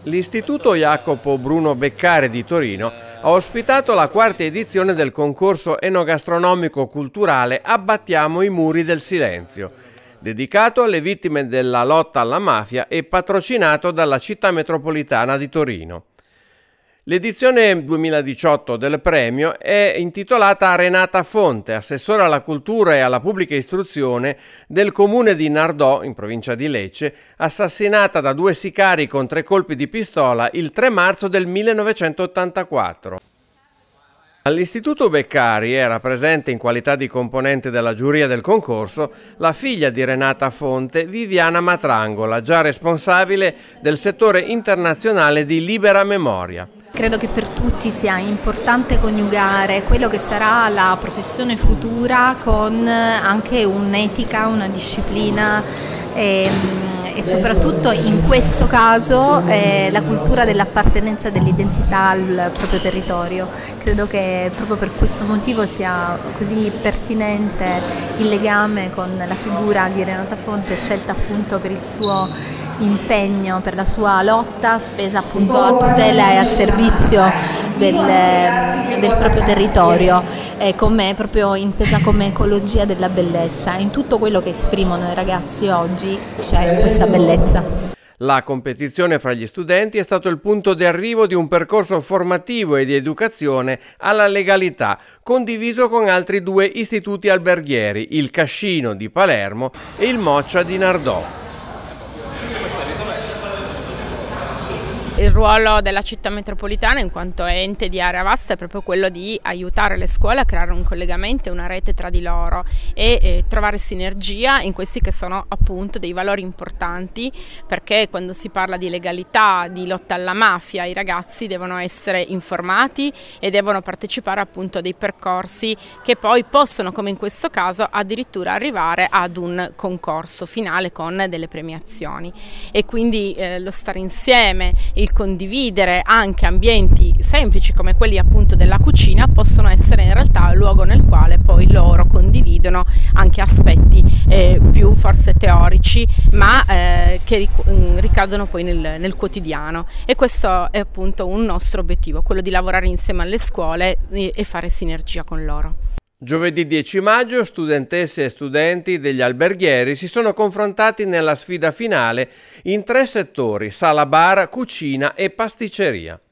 L'Istituto Jacopo Bruno Beccari di Torino ha ospitato la quarta edizione del concorso enogastronomico culturale Abbattiamo i muri del silenzio, dedicato alle vittime della lotta alla mafia e patrocinato dalla città metropolitana di Torino. L'edizione 2018 del premio è intitolata a Renata Fonte, assessore alla cultura e alla pubblica istruzione del comune di Nardò, in provincia di Lecce, assassinata da 2 sicari con 3 colpi di pistola il 3 marzo del 1984. All'Istituto Beccari era presente in qualità di componente della giuria del concorso la figlia di Renata Fonte, Viviana Matrangola, già responsabile del settore internazionale di Libera Memoria. Credo che per tutti sia importante coniugare quello che sarà la professione futura con anche un'etica, una disciplina e soprattutto in questo caso la cultura dell'appartenenza e dell'identità al proprio territorio. Credo che proprio per questo motivo sia così pertinente il legame con la figura di Renata Fonte, scelta appunto per il suo impegno, per la sua lotta spesa appunto a tutela e a servizio del proprio territorio, proprio intesa come ecologia della bellezza. In tutto quello che esprimono i ragazzi oggi c'è questa bellezza. La competizione fra gli studenti è stato il punto di arrivo di un percorso formativo e di educazione alla legalità, condiviso con altri 2 istituti alberghieri, il Cascino di Palermo e il Moccia di Nardò. Il ruolo della città metropolitana in quanto ente di area vasta è proprio quello di aiutare le scuole a creare un collegamento e una rete tra di loro e trovare sinergia in questi che sono appunto dei valori importanti, perché quando si parla di legalità, di lotta alla mafia, i ragazzi devono essere informati e devono partecipare appunto a dei percorsi che poi possono, come in questo caso, addirittura arrivare ad un concorso finale con delle premiazioni. E quindi lo stare insieme, il condividere anche ambienti semplici come quelli appunto della cucina possono essere in realtà il luogo nel quale poi loro condividono anche aspetti più forse teorici ma che ricadono poi nel quotidiano, e questo è appunto un nostro obiettivo, quello di lavorare insieme alle scuole e fare sinergia con loro. Giovedì 10 maggio studentesse e studenti degli alberghieri si sono confrontati nella sfida finale in 3 settori: sala bar, cucina e pasticceria.